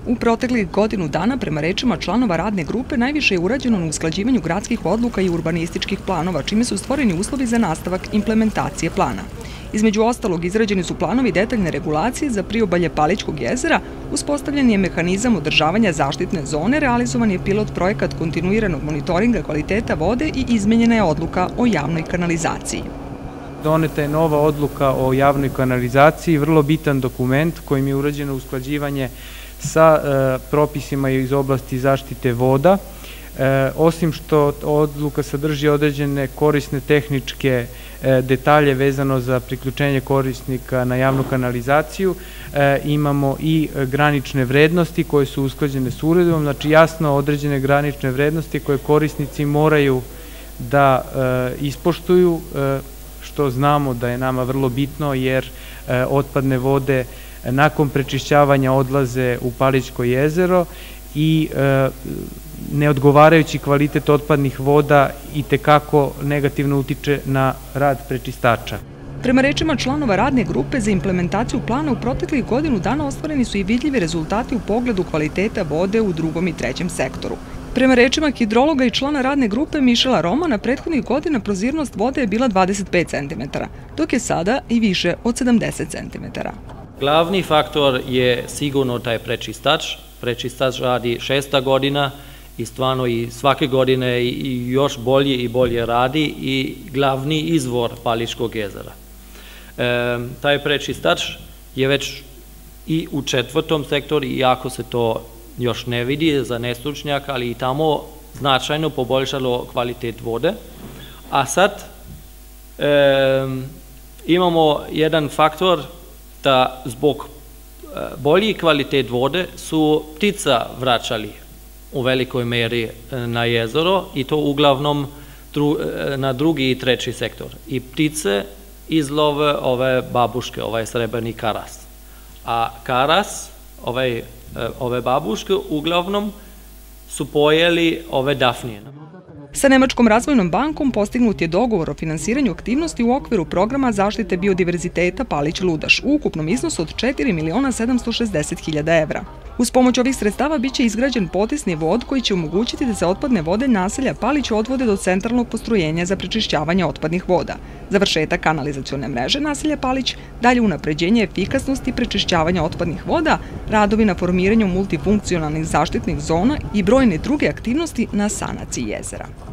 U proteklih godinu dana, prema rečima članova radne grupe, najviše je urađeno na usklađivanju gradskih odluka i urbanističkih planova, čime su stvoreni uslovi za nastavak implementacije plana. Između ostalog, izrađeni su planovi detaljne regulacije za priobalje Palićkog jezera, uspostavljen je mehanizam održavanja zaštitne zone, realizovan je pilot projekat kontinuiranog monitoringa kvaliteta vode i izmenjena je odluka o javnoj kanalizaciji. Doneta je nova odluka o javnoj kanalizaciji, vrlo bitan dokument kojim je urađeno usklađivanje sa propisima iz oblasti zaštite voda. Osim što odluka sadrži određene korisne tehničke detalje vezano za priključenje korisnika na javnu kanalizaciju, imamo i granične vrednosti koje su usklađene s uredbom, znači jasno određene granične vrednosti koje korisnici moraju da ispoštuju, što znamo da je nama vrlo bitno jer otpadne vode nakon prečišćavanja odlaze u Palićko jezero i neodgovarajući kvalitet otpadnih voda itekako negativno utiče na rad prečistača. Prema rečima članova radne grupe za implementaciju plana u proteklih godinu dana ostvareni su i vidljivi rezultati u pogledu kvaliteta vode u drugom i trećem sektoru. Prema rečima hidrologa i člana radne grupe Mišela Romana, prethodnih godina prozirnost vode je bila 25 cm, dok je sada i više od 70 cm. Glavni faktor je sigurno taj prečistač. Prečistač radi 6. godina i stvarno i svake godine i još bolje i bolje radi i glavni izvor Palićkog jezera. Taj prečistač je već i u 4. sektoru, iako se to još ne vidi za nestručnjaka, ali i tamo značajno poboljšalo kvalitet vode. A sad imamo jedan faktor da zbog bolji kvalitet vode su ptica vraćali u velikoj meri na jezero i to uglavnom na drugi i treći sektor. I ptice izlove ove babuške, ovaj srebrni karas. A karas, ove babuške uglavnom su pojeli ove dafnije. Sa Nemačkom razvojnom bankom postignut je dogovor o finansiranju aktivnosti u okviru programa zaštite biodiverziteta Palić-Ludaš u ukupnom iznosu od 4.760.000 evra. Uz pomoć ovih sredstava biće izgrađen potisni vod koji će omogućiti da se otpadne vode naselja Palić odvode do centralnog postrojenja za prečišćavanje otpadnih voda, završetak kanalizacione mreže naselja Palić, dalje unapređenje efikasnosti prečišćavanja otpadnih voda, radovi na formiranju multifunkcionalnih zaštitnih zona i brojne druge aktivnosti na sanaciji jezera.